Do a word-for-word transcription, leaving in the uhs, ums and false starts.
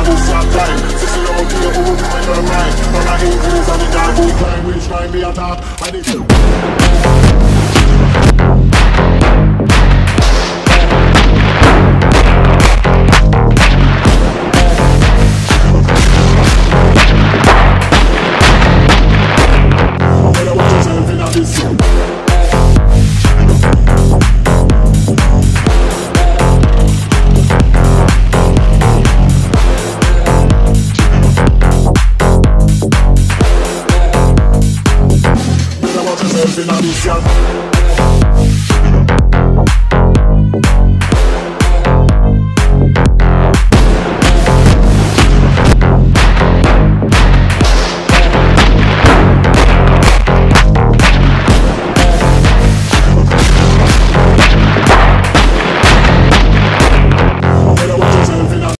this your time. Sissy out here, who will find her mind? From the increase and the down, we climb, we climb, we attack. And the in a mission.